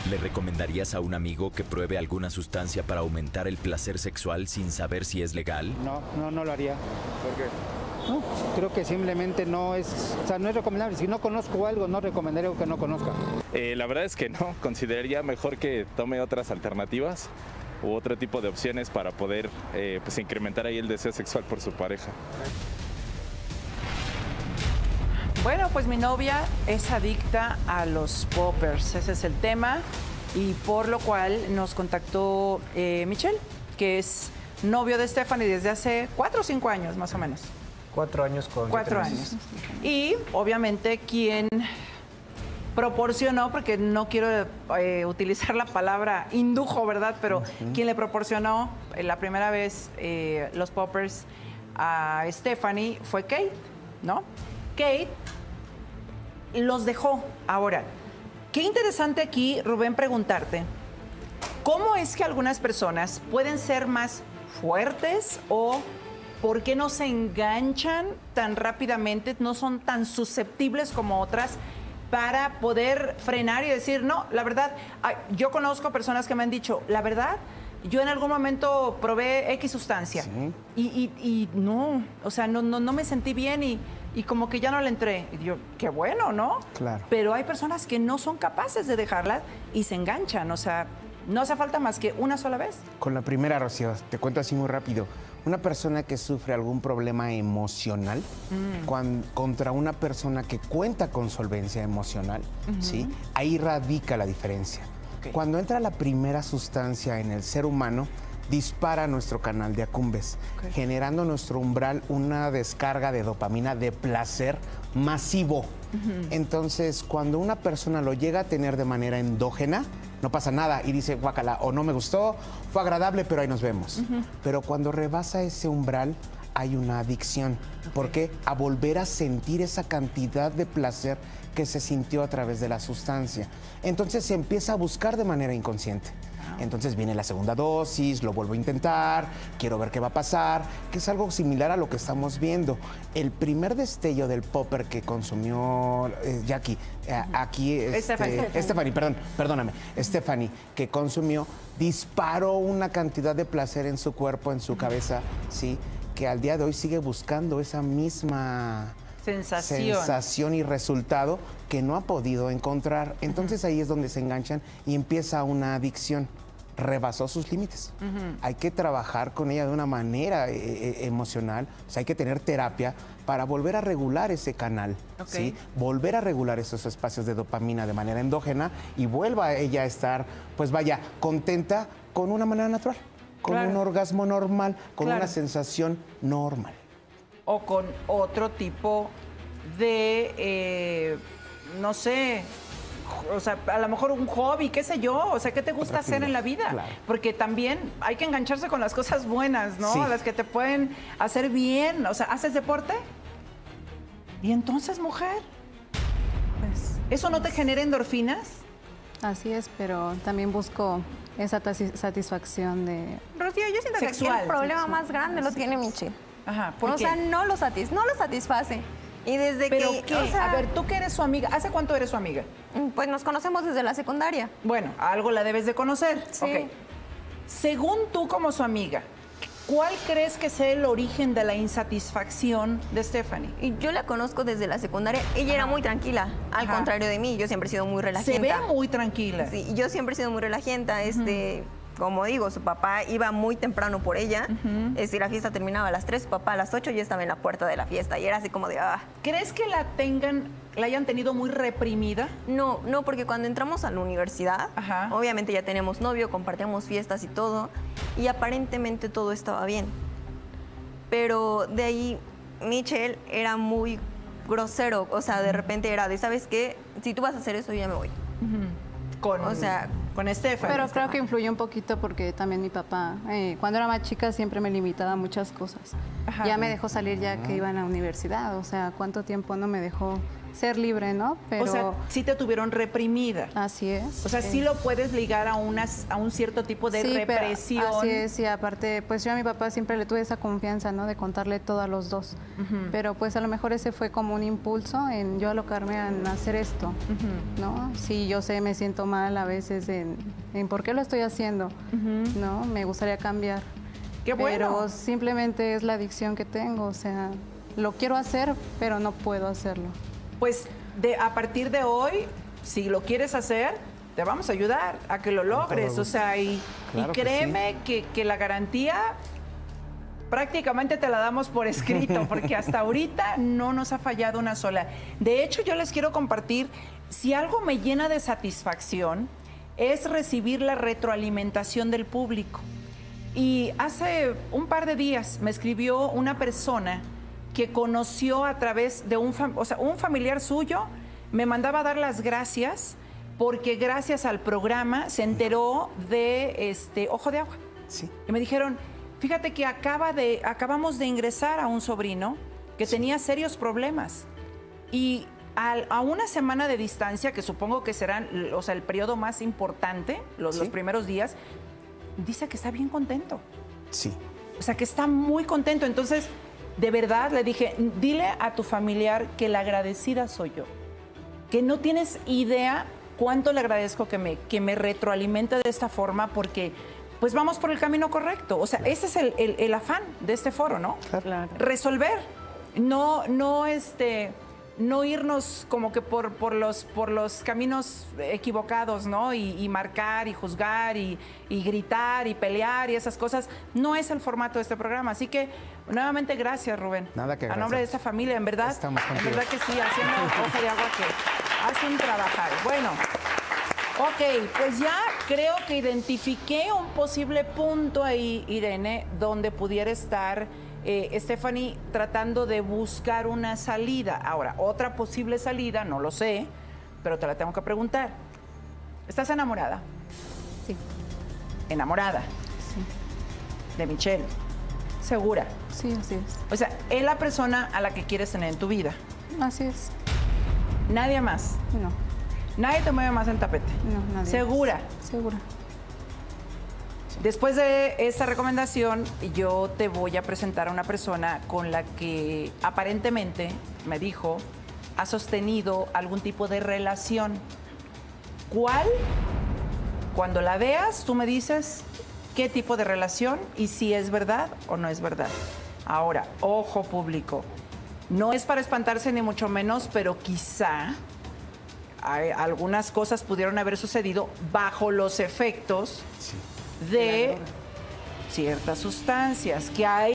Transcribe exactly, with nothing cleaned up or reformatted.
¿Le recomendarías a un amigo que pruebe alguna sustancia para aumentar el placer sexual sin saber si es legal? No, no, no lo haría. ¿Por qué? No, creo que simplemente no es, o sea, no es recomendable. Si no conozco algo, no recomendaría algo que no conozca. Eh, la verdad es que no, consideraría mejor que tome otras alternativas u otro tipo de opciones para poder eh, pues, incrementar ahí el deseo sexual por su pareja. Bueno, pues mi novia es adicta a los poppers, ese es el tema, y por lo cual nos contactó eh, Michelle, que es novio de Stephanie desde hace cuatro o cinco años, más o menos. Cuatro años con... Cuatro años. Y obviamente quien proporcionó, porque no quiero eh, utilizar la palabra indujo, ¿verdad? Pero uh-huh. quien le proporcionó eh, la primera vez eh, los poppers a Stephanie fue Kate, ¿no? Kate los dejó. Ahora, qué interesante aquí, Rubén, preguntarte, ¿cómo es que algunas personas pueden ser más fuertes o por qué no se enganchan tan rápidamente, no son tan susceptibles como otras para poder frenar y decir, no, la verdad, yo conozco personas que me han dicho, la verdad, yo en algún momento probé X sustancia ¿sí? y, y, y no, o sea, no, no, no me sentí bien y, y como que ya no le entré. Y yo, qué bueno, ¿no? Claro. Pero hay personas que no son capaces de dejarla y se enganchan, o sea, no hace falta más que una sola vez. Con la primera, Rocío, te cuento así muy rápido. Una persona que sufre algún problema emocional mm. cuando, contra una persona que cuenta con solvencia emocional, uh-huh. ¿sí? Ahí radica la diferencia. Okay. Cuando entra la primera sustancia en el ser humano, dispara nuestro canal de Acumbes, okay. generando nuestro umbral una descarga de dopamina de placer masivo. Uh-huh. Entonces, cuando una persona lo llega a tener de manera endógena, no pasa nada y dice, guácala, o no me gustó, fue agradable, pero ahí nos vemos. Uh-huh. Pero cuando rebasa ese umbral, hay una adicción. Okay. ¿Por qué? A volver a sentir esa cantidad de placer que se sintió a través de la sustancia. Entonces se empieza a buscar de manera inconsciente. Entonces viene la segunda dosis, lo vuelvo a intentar, quiero ver qué va a pasar, que es algo similar a lo que estamos viendo. El primer destello del popper que consumió eh, Jackie, eh, aquí, este, Stephanie. Stephanie, perdón, perdóname, Stephanie, que consumió, disparó una cantidad de placer en su cuerpo, en su cabeza, sí, que al día de hoy sigue buscando esa misma sensación, sensación y resultado que no ha podido encontrar. Entonces ahí es donde se enganchan y empieza una adicción. Rebasó sus límites. Uh-huh. Hay que trabajar con ella de una manera eh, emocional, o sea, hay que tener terapia para volver a regular ese canal, okay. ¿sí? Volver a regular esos espacios de dopamina de manera endógena y vuelva ella a estar, pues vaya, contenta con una manera natural, con claro. un orgasmo normal, con claro. una sensación normal. O con otro tipo de, eh, no sé, o sea, a lo mejor un hobby, qué sé yo, o sea, ¿qué te gusta Otra hacer en la vida? Claro. Porque también hay que engancharse con las cosas buenas, ¿no? Sí. Las que te pueden hacer bien, o sea, ¿haces deporte? ¿Y entonces, mujer? Pues, ¿eso no te genera endorfinas? Así es, pero también busco esa satisfacción de... Rocío, yo siento sexual, que aquí el problema sexual. más grande lo tiene Michelle. Ajá, ¿por o qué? sea, no lo, satis no lo satisface. Y desde ¿Pero que... qué? O sea, a ver, tú que eres su amiga, ¿hace cuánto eres su amiga? Pues nos conocemos desde la secundaria. Bueno, algo la debes de conocer. Sí. Okay. Según tú como su amiga, ¿cuál crees que sea el origen de la insatisfacción de Stephanie? Y yo la conozco desde la secundaria. Ella Ajá. era muy tranquila, al Ajá. contrario de mí. Yo siempre he sido muy relajienta. Se ve muy tranquila. Sí, yo siempre he sido muy relajienta. Este... Uh-huh. Como digo, su papá iba muy temprano por ella. Uh-huh. eh, si la fiesta terminaba a las tres, su papá a las ocho ya estaba en la puerta de la fiesta. Y era así como de... Ah. ¿Crees que la tengan, la hayan tenido muy reprimida? No, no, porque cuando entramos a la universidad, Ajá. obviamente ya teníamos novio, compartíamos fiestas y todo. Y aparentemente todo estaba bien. Pero de ahí, Michelle era muy grosero. O sea, de repente era de, ¿sabes qué? Si tú vas a hacer eso, yo ya me voy. Uh-huh. Con... O sea... con Stephanie. Pero creo que influyó un poquito porque también mi papá, eh, cuando era más chica, siempre me limitaba a muchas cosas. Ajá. Ya me dejó salir ya que iba a la universidad, o sea, ¿cuánto tiempo no me dejó ser libre, no? Pero... O sea, sí te tuvieron reprimida. Así es. O sea, sí, sí lo puedes ligar a, unas, a un cierto tipo de sí, represión. Pero, así es, y aparte, pues yo a mi papá siempre le tuve esa confianza, ¿no? De contarle todo a los dos. Uh-huh. Pero pues a lo mejor ese fue como un impulso en yo alocarme a hacer esto, uh-huh. ¿no? Sí, yo sé, me siento mal a veces en, en por qué lo estoy haciendo, uh-huh. ¿no? Me gustaría cambiar. Qué bueno. Pero simplemente es la adicción que tengo, o sea, lo quiero hacer, pero no puedo hacerlo. Pues de, a partir de hoy, si lo quieres hacer, te vamos a ayudar a que lo logres. O sea, y, claro y créeme que, sí. que, que la garantía prácticamente te la damos por escrito, porque hasta ahorita no nos ha fallado una sola. De hecho, yo les quiero compartir, si algo me llena de satisfacción, es recibir la retroalimentación del público. Y hace un par de días me escribió una persona que conoció a través de un, fam- o sea, un familiar suyo, me mandaba a dar las gracias porque gracias al programa se enteró de este Ojo de Agua. Sí. Y me dijeron, fíjate que acaba de, acabamos de ingresar a un sobrino que sí. tenía serios problemas. Y al, a una semana de distancia, que supongo que será, o sea, el periodo más importante, los, ¿sí? los primeros días, dice que está bien contento. Sí. O sea, que está muy contento. Entonces, de verdad, le dije, dile a tu familiar que la agradecida soy yo. Que no tienes idea cuánto le agradezco que me, que me retroalimente de esta forma, porque pues vamos por el camino correcto. O sea, claro. ese es el, el, el afán de este foro, ¿no? Claro. Resolver. No, no, este, no irnos como que por, por, los, por los caminos equivocados, ¿no? Y, y marcar y juzgar y, y gritar y pelear y esas cosas. No es el formato de este programa. Así que, nuevamente, gracias, Rubén. Nada que A nombre de esta familia, en verdad. Estamos contigo. En verdad que sí, haciendo Ojo de Agua que hace un trabajar. Bueno, ok, pues ya creo que identifiqué un posible punto ahí, Irene, donde pudiera estar Eh, Stephanie tratando de buscar una salida. Ahora, otra posible salida, no lo sé, pero te la tengo que preguntar. ¿Estás enamorada? Sí. ¿Enamorada? Sí. ¿De Michelle? ¿Segura? Sí, así es. O sea, es la persona a la que quieres tener en tu vida. Así es. ¿Nadie más? No. ¿Nadie te mueve más el tapete? No, nadie. ¿Segura? Más. Segura. Después de esta recomendación, yo te voy a presentar a una persona con la que aparentemente, me dijo, ha sostenido algún tipo de relación. ¿Cuál? Cuando la veas, tú me dices qué tipo de relación y si es verdad o no es verdad. Ahora, ojo público, no es para espantarse ni mucho menos, pero quizá hay, algunas cosas pudieron haber sucedido bajo los efectos sí. de ciertas sustancias que hay